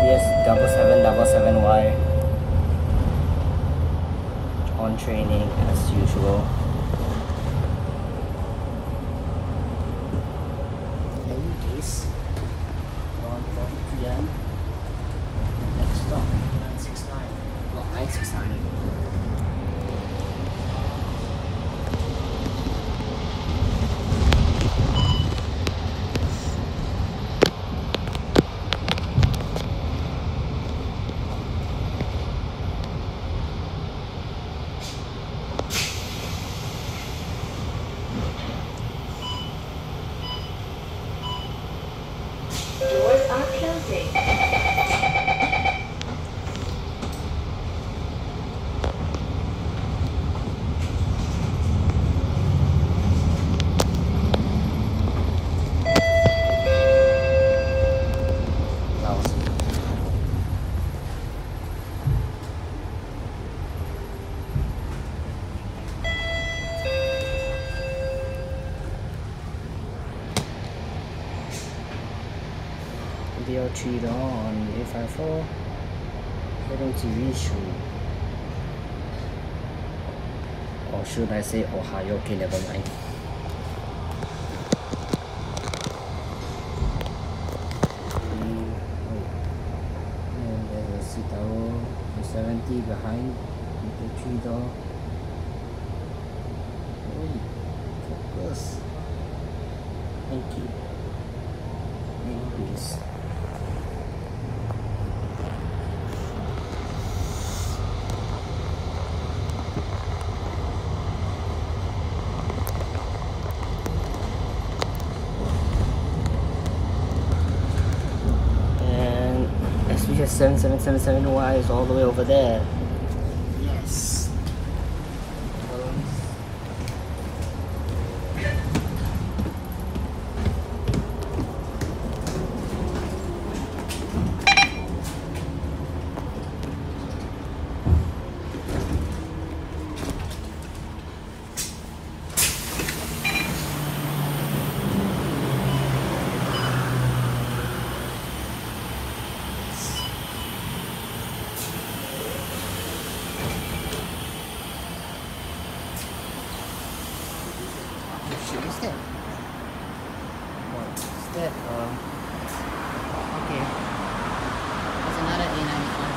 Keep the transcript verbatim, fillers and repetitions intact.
S seven seven seven Y on training as usual. Anyways, around four P M next stop nine six nine. Oh, nine six nine. Doors are closing. D L three on eight five four, heading to Yishu. Or should I say Ohio? Okay, never mind. Mm, and there's a Citaro seventy behind the three door. Oh, focus. Thank you. Anyways. seven seven seven seven Y is all the way over there. Yes. Shit, what's that? What is that? Um, okay. There's another A ninety-five.